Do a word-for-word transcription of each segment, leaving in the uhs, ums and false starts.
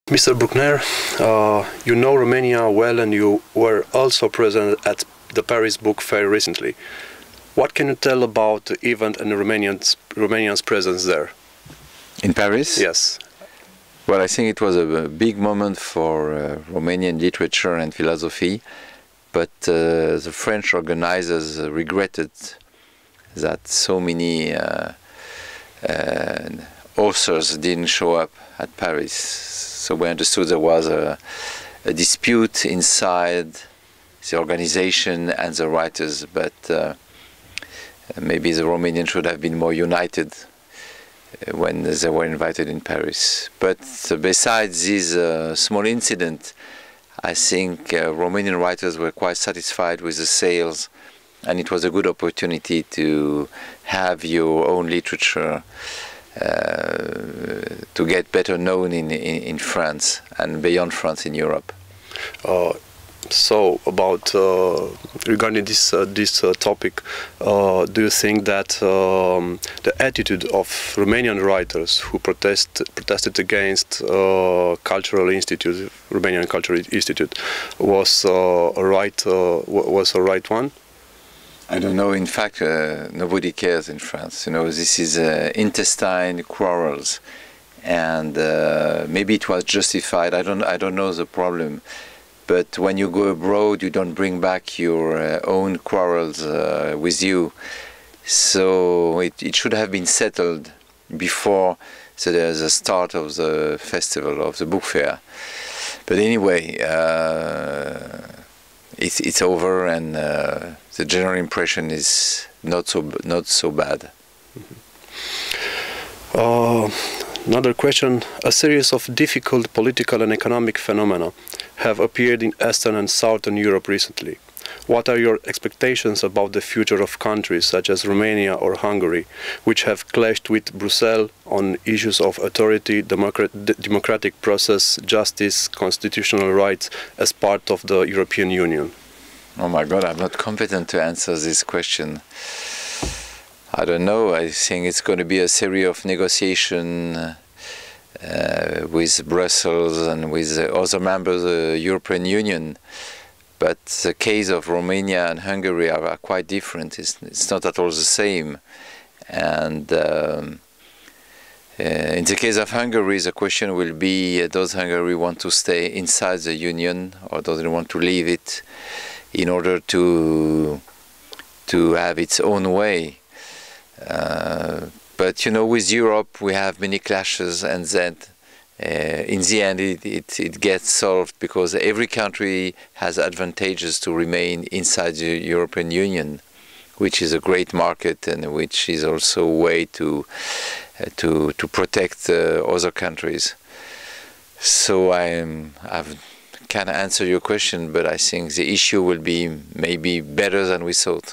Mister Bruckner, uh, you know Romania well and you were also present at the Paris Book Fair recently. What can you tell about the event and Romanians, Romanians' presence there? In Paris? Yes. Well, I think it was a, a big moment for uh, Romanian literature and philosophy, but uh, the French organizers uh, regretted that so many uh, uh, authors didn't show up at Paris. So we understood there was a, a dispute inside the organization and the writers, but uh, maybe the Romanians should have been more united when they were invited in Paris. But uh, besides this uh, small incident, I think uh, Romanian writers were quite satisfied with the sales, and it was a good opportunity to have your own literature uh, to get better known in, in, in France and beyond France in Europe. Uh, So, about uh, regarding this uh, this uh, topic, uh, do you think that um, the attitude of Romanian writers who protest protested against uh, Cultural Institute, Romanian Cultural Institute, was uh, a right uh, was a right one? I don't know. In fact, uh, nobody cares in France. You know, this is uh, intestine quarrels, and uh, maybe it was justified. I don't. I don't know the problem. But when you go abroad, you don't bring back your uh, own quarrels uh, with you. So it, it should have been settled before so there's a start of the festival, of the book fair. But anyway, uh, it's, it's over, and uh, the general impression is not so, not so bad. Mm-hmm. uh, another question. A series of difficult political and economic phenomena have appeared in Eastern and Southern Europe recently. What are your expectations about the future of countries such as Romania or Hungary, which have clashed with Brussels on issues of authority, democrat democratic process, justice, constitutional rights as part of the European Union? Oh my God, I'm not competent to answer this question. I don't know. I think it's going to be a series of negotiations Uh, with Brussels and with uh, other members of the European Union. But the case of Romania and Hungary are, are quite different. It's, it's not at all the same. And um, uh, in the case of Hungary, the question will be, uh, does Hungary want to stay inside the Union, or does it want to leave it in order to, to have its own way? Uh, But, you know, with Europe, we have many clashes, and then uh, in the end it, it, it gets solved because every country has advantages to remain inside the European Union, which is a great market and which is also a way to, uh, to, to protect uh, other countries. So I can't answer your question, but I think the issue will be maybe better than we thought.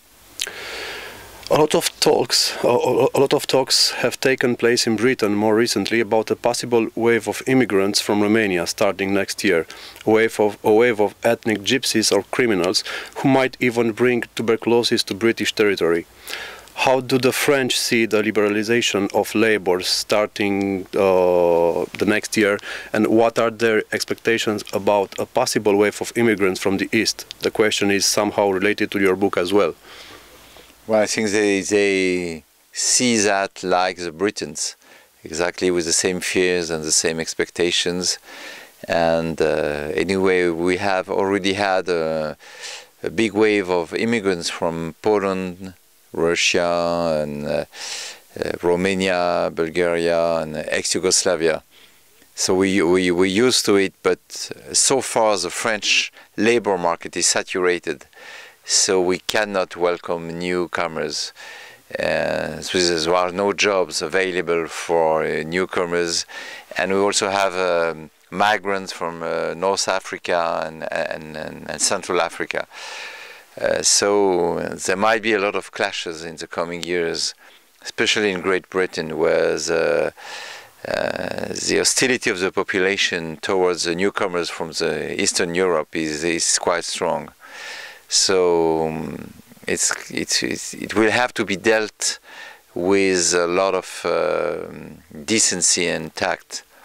A lot of talks, a lot of talks have taken place in Britain more recently about a possible wave of immigrants from Romania starting next year, a wave of a wave of ethnic gypsies or criminals who might even bring tuberculosis to British territory. How do the French see the liberalization of labour starting uh, the next year, and what are their expectations about a possible wave of immigrants from the East? The question is somehow related to your book as well. Well, I think they, they see that like the Britons, exactly with the same fears and the same expectations. And uh, anyway, we have already had a, a big wave of immigrants from Poland, Russia, and uh, uh, Romania, Bulgaria, and ex-Yugoslavia. So we, we, we're used to it, but so far the French labor market is saturated. So we cannot welcome newcomers. Uh, so there are no jobs available for uh, newcomers, and we also have um, migrants from uh, North Africa and, and, and, and Central Africa. Uh, so there might be a lot of clashes in the coming years, especially in Great Britain, where the, uh, the hostility of the population towards the newcomers from the Eastern Europe is, is quite strong. So um, it's, it's, it's, it will have to be dealt with a lot of uh, decency and tact.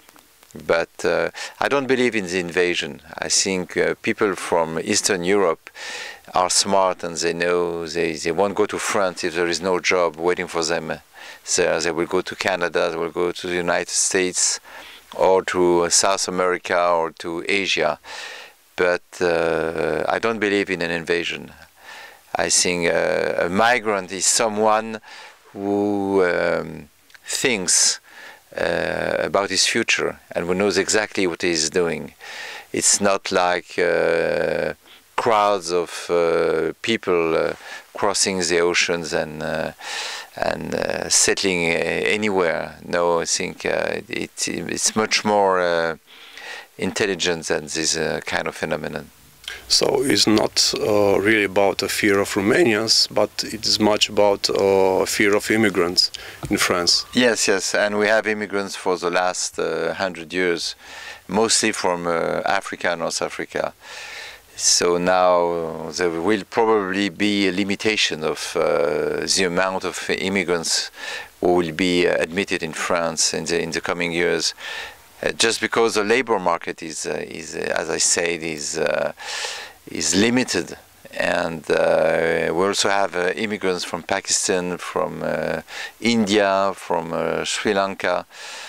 But uh, I don't believe in the invasion. I think uh, people from Eastern Europe are smart and they know they, they won't go to France if there is no job waiting for them. So they will go to Canada, they will go to the United States or to South America or to Asia. But uh, I don't believe in an invasion. I think uh, a migrant is someone who um, thinks uh, about his future and who knows exactly what he is doing. It's not like uh, crowds of uh, people uh, crossing the oceans and uh, and uh, settling uh, anywhere. No, I think uh, it, it's much more uh, intelligent than this uh, kind of phenomenon. So it's not uh, really about a fear of Romanians, but it is much about uh, a fear of immigrants in France. Yes, yes, and we have immigrants for the last uh, hundred years, mostly from uh, Africa, North Africa. So now there will probably be a limitation of uh, the amount of immigrants who will be admitted in France in the in the coming years, uh, just because the labor market is uh, is uh, as I said is uh, is limited, and uh, we also have uh, immigrants from Pakistan, from uh, India, from uh, Sri Lanka.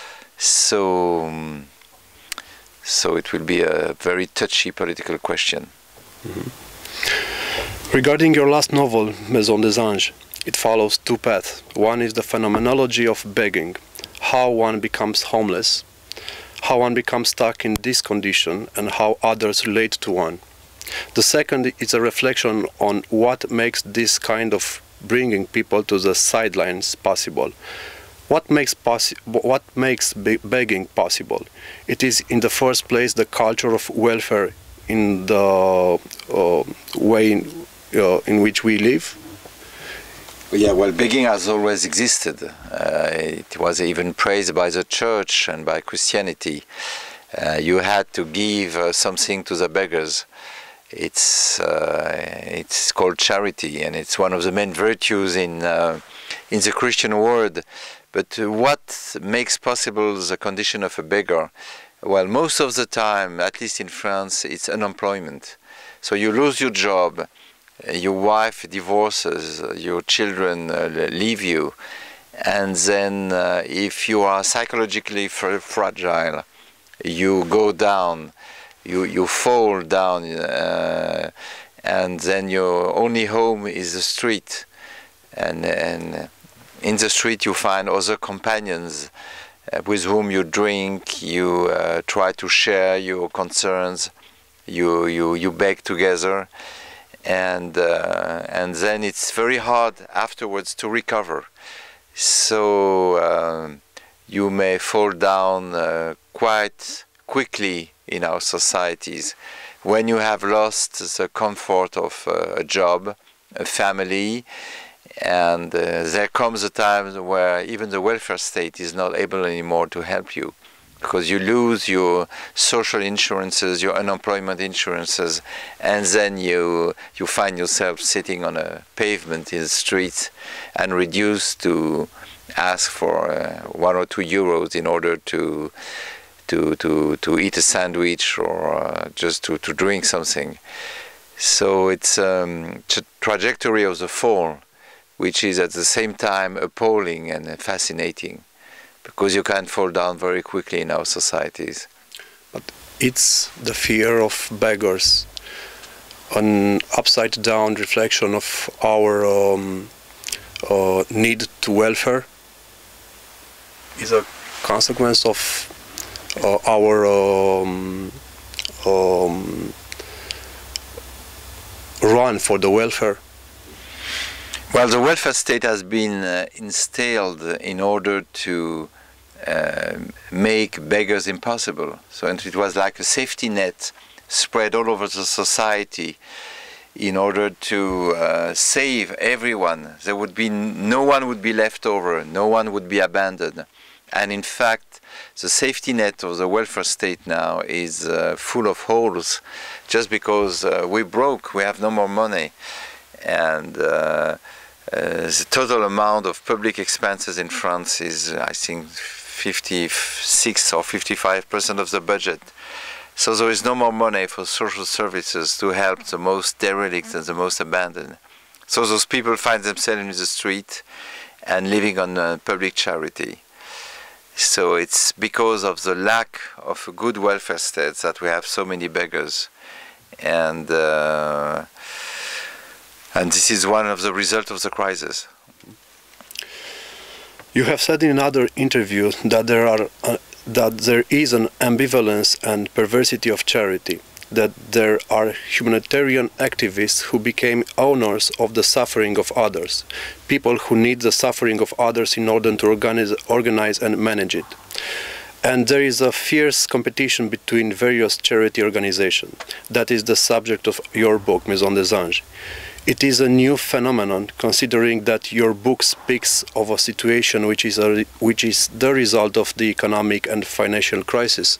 So um, so it will be a very touchy political question. Mm-hmm. Regarding your last novel, Maison des Anges, it follows two paths. One is the phenomenology of begging, how one becomes homeless, how one becomes stuck in this condition, and how others relate to one. The second is a reflection on what makes this kind of bringing people to the sidelines possible. What makes, possi what makes be begging possible? It is in the first place the culture of welfare in the uh, way in, uh, in which we live? Yeah, well, begging has always existed. Uh, it was even praised by the church and by Christianity. Uh, you had to give uh, something to the beggars. It's uh, it's called charity, and it's one of the main virtues in uh, in the Christian world. But uh, what makes possible the condition of a beggar? Well, most of the time, at least in France, it's unemployment. So you lose your job, your wife divorces, your children uh, leave you, and then uh, if you are psychologically fr fragile, you go down, you, you fall down, uh, and then your only home is the street. And, and in the street you find other companions Uh, with whom you drink, you uh, try to share your concerns, you you you beg together, and uh, and then it's very hard afterwards to recover. So uh, you may fall down uh, quite quickly in our societies when you have lost the comfort of uh, a job, a family. And uh, there comes a time where even the welfare state is not able anymore to help you, because you lose your social insurances, your unemployment insurances, and then you you find yourself sitting on a pavement in the street and reduced to ask for uh, one or two euros in order to to to to eat a sandwich or uh, just to to drink something. So it's um, a trajectory of the fall, which is at the same time appalling and fascinating, because you can fall down very quickly in our societies. But it's the fear of beggars, an upside-down reflection of our um, uh, need to welfare, is a consequence of uh, our um, um, run for the welfare. Well, the welfare state has been uh, installed in order to uh, make beggars impossible. So and it was like a safety net spread all over the society in order to uh, save everyone. There would be no one would be left over, no one would be abandoned. And in fact, the safety net of the welfare state now is uh, full of holes, just because uh, we broke, we have no more money. And uh, Uh, the total amount of public expenses in France is, uh, I think, fifty-six or fifty-five percent of the budget. So there is no more money for social services to help the most derelict and the most abandoned. So those people find themselves in the street and living on uh, public charity. So it's because of the lack of a good welfare state that we have so many beggars. And, uh, and this is one of the results of the crisis. You have said in another interview that there are uh, that there is an ambivalence and perversity of charity, that there are humanitarian activists who became owners of the suffering of others, people who need the suffering of others in order to organize, organize and manage it. And there is a fierce competition between various charity organizations. That is the subject of your book, Maison des Anges. It is a new phenomenon, considering that your book speaks of a situation which is, a, which is the result of the economic and financial crisis.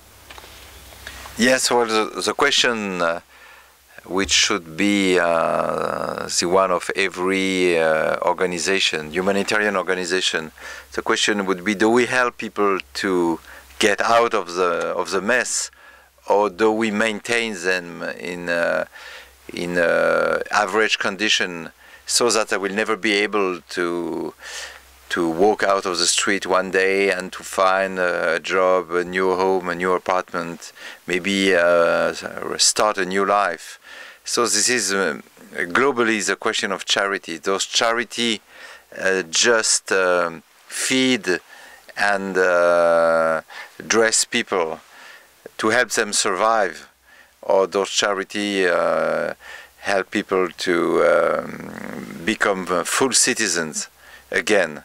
Yes, well, the, the question uh, which should be uh, the one of every uh, organization, humanitarian organization, the question would be, do we help people to get out of the, of the mess, or do we maintain them in uh, in uh, average condition so that they will never be able to to walk out of the street one day and to find a job, a new home, a new apartment, maybe uh, start a new life. So this is uh, globally the question of charity. Those charity uh, just um, feed and uh, dress people to help them survive, or those charity uh, help people to um, become full citizens again.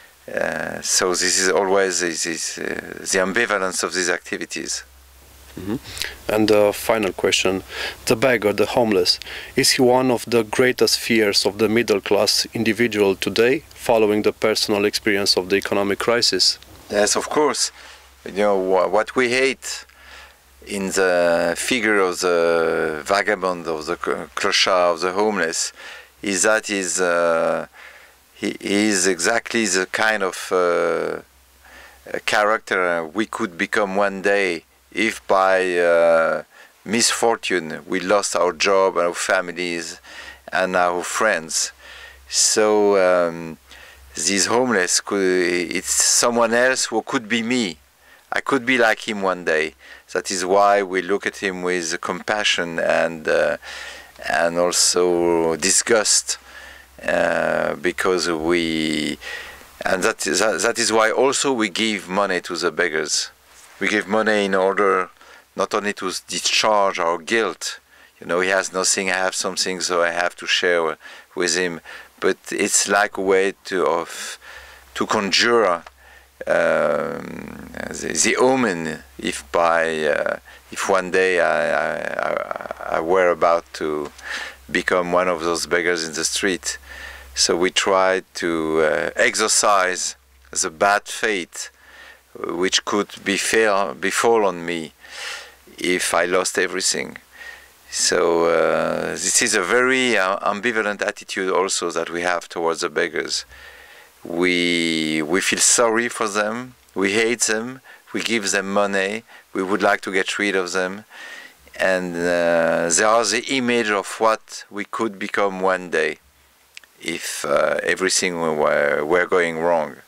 Uh, so this is always this is, uh, the ambivalence of these activities. Mm-hmm. And the final question, the beggar, the homeless, is he one of the greatest fears of the middle class individual today, following the personal experience of the economic crisis? Yes, of course. You know, what we hate in the figure of the vagabond, of the clochard, of the homeless, is that is uh, he is exactly the kind of uh, character we could become one day if by uh, misfortune we lost our job, our families, and our friends. So um, these homeless, could, it's someone else who could be me. I could be like him one day. That is why we look at him with compassion and uh, and also disgust, uh, because we, and that is that is why also we give money to the beggars. We give money in order not only to discharge our guilt. You know, he has nothing, I have something, so I have to share with him. But it's like a way to of to conjure Um, the, the omen, if by uh, if one day I, I, I were about to become one of those beggars in the street. So we tried to uh, exorcise the bad fate which could befall, befall on me if I lost everything. So uh, this is a very uh, ambivalent attitude also that we have towards the beggars. We we feel sorry for them, we hate them, we give them money, we would like to get rid of them, and uh, they are the image of what we could become one day if uh, everything were, were going wrong.